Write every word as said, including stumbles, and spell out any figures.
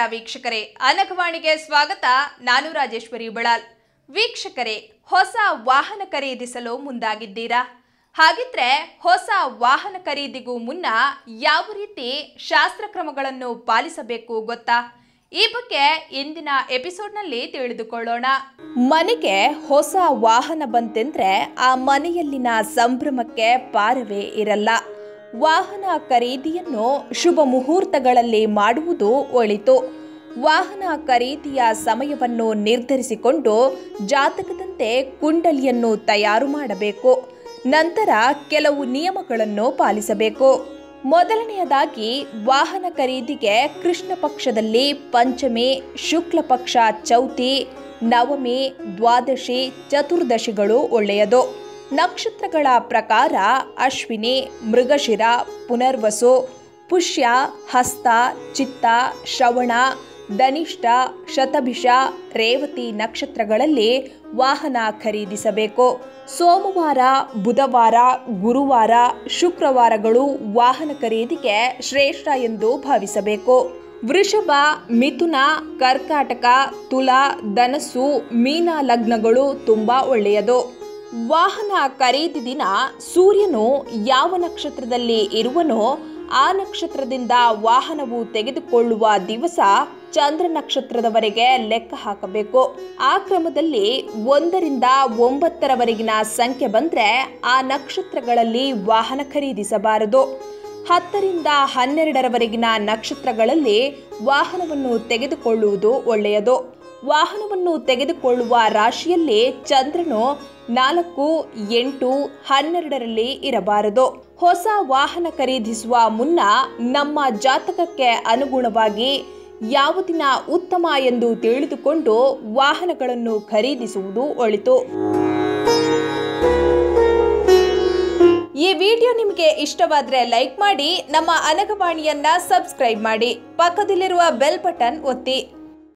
ವೀಕ್ಷಕರೇ, ಅನಗವಾಣಿಗೆ ಸ್ವಾಗತ. ನಾನು ರಾಜೇಶ್ವರಿ ಬಳಾಲ್. ವೀಕ್ಷಕರೇ, ಹೊಸ ವಾಹನ ಖರೀದಿಸಲು ಮುಂದಾಗಿದ್ದೀರಾ? ಹಾಗಿದ್ರೆ ಹೊಸ ವಾಹನ ಖರೀದಿಗೂ ಮುನ್ನ ಯಾವ ರೀತಿ ಶಾಸ್ತ್ರಕ್ರಮಗಳನ್ನು ಪಾಲಿಸಬೇಕು ಗೊತ್ತಾ? ಈ ಬಗ್ಗೆ ಇಂದಿನ ಎಪಿಸೋಡ್ನಲ್ಲಿ ತಿಳಿದುಕೊಳ್ಳೋಣ. ಮನೆಗೆ ಹೊಸ ವಾಹನ ಬಂತೆಂದ್ರೆ ಆ ಮನೆಯಲ್ಲಿನ ಸಂಭ್ರಮಕ್ಕೆ ಪಾರವೇ ಇರಲ್ಲ. ವಾಹನ ಖರೀದಿಯನ್ನು ಶುಭ ಮುಹೂರ್ತಗಳಲ್ಲಿ ಮಾಡುವುದು ಒಳಿತು. ವಾಹನ ಖರೀದಿಯ ಸಮಯವನ್ನು ನಿರ್ಧರಿಸಿಕೊಂಡು ಜಾತಕದಂತೆ ಕುಂಡಲಿಯನ್ನು ತಯಾರು ಮಾಡಬೇಕು. ನಂತರ ಕೆಲವು ನಿಯಮಗಳನ್ನು ಪಾಲಿಸಬೇಕು. ಮೊದಲನೆಯದಾಗಿ, ವಾಹನ ಖರೀದಿಗೆ ಕೃಷ್ಣ ಪಕ್ಷದಲ್ಲಿ ಪಂಚಮಿ, ಶುಕ್ಲ ಪಕ್ಷ ಚೌತಿ, ನವಮಿ, ದ್ವಾದಶಿ, ಚತುರ್ದಶಿಗಳು ಒಳ್ಳೆಯದು. ನಕ್ಷತ್ರಗಳ ಪ್ರಕಾರ ಅಶ್ವಿನಿ, ಮೃಗಶಿರ, ಪುನರ್ವಸು, ಪುಷ್ಯ, ಹಸ್ತ, ಚಿತ್ತ, ಶ್ರವಣ, ಧನಿಷ್ಠ, ಶತಭಿಷ, ರೇವತಿ ನಕ್ಷತ್ರಗಳಲ್ಲಿ ವಾಹನ ಖರೀದಿಸಬೇಕು. ಸೋಮವಾರ, ಬುಧವಾರ, ಗುರುವಾರ, ಶುಕ್ರವಾರಗಳು ವಾಹನ ಖರೀದಿಗೆ ಶ್ರೇಷ್ಠ ಎಂದು ಭಾವಿಸಬೇಕು. ವೃಷಭ, ಮಿಥುನ, ಕರ್ಕಾಟಕ, ತುಲಾ, ಧನಸ್ಸು, ಮೀನ ಲಗ್ನಗಳು ತುಂಬಾ ಒಳ್ಳೆಯದು. ವಾಹನ ಖರೀದಿ ದಿನ ಸೂರ್ಯನು ಯಾವ ನಕ್ಷತ್ರದಲ್ಲಿ ಇರುವನೋ ಆ ನಕ್ಷತ್ರದಿಂದ ವಾಹನವು ತೆಗೆದುಕೊಳ್ಳುವ ದಿವಸ ಚಂದ್ರ ನಕ್ಷತ್ರದವರೆಗೆ ಲೆಕ್ಕ ಹಾಕಬೇಕು. ಆ ಕ್ರಮದಲ್ಲಿ ಒಂದರಿಂದ ಒಂಬತ್ತರವರೆಗಿನ ಸಂಖ್ಯೆ ಬಂದ್ರೆ ಆ ನಕ್ಷತ್ರಗಳಲ್ಲಿ ವಾಹನ ಖರೀದಿಸಬಾರದು. ಹತ್ತರಿಂದ ಹನ್ನೆರಡರವರೆಗಿನ ನಕ್ಷತ್ರಗಳಲ್ಲಿ ವಾಹನವನ್ನು ತೆಗೆದುಕೊಳ್ಳುವುದು ಒಳ್ಳೆಯದು. ವಾಹನವನ್ನು ತೆಗೆದುಕೊಳ್ಳುವ ರಾಶಿಯಲ್ಲಿ ಚಂದ್ರನು ನಾಲ್ಕು, ಎಂಟು, ಹನ್ನೆರಡರಲ್ಲಿ ಇರಬಾರದು. ಹೊಸ ವಾಹನ ಖರೀದಿಸುವ ಮುನ್ನ ನಮ್ಮ ಜಾತಕಕ್ಕೆ ಅನುಗುಣವಾಗಿ ಯಾವ ದಿನ ಉತ್ತಮ ಎಂದು ತಿಳಿದುಕೊಂಡು ವಾಹನಗಳನ್ನು ಖರೀದಿಸುವುದು ಒಳಿತು. ಈ ವಿಡಿಯೋ ನಿಮಗೆ ಇಷ್ಟವಾದರೆ ಲೈಕ್ ಮಾಡಿ, ನಮ್ಮ ಅನಗವಾಣಿಯನ್ನ ಸಬ್ಸ್ಕ್ರೈಬ್ ಮಾಡಿ, ಪಕ್ಕದಲ್ಲಿರುವ ಬೆಲ್ ಬಟನ್ ಒತ್ತಿ.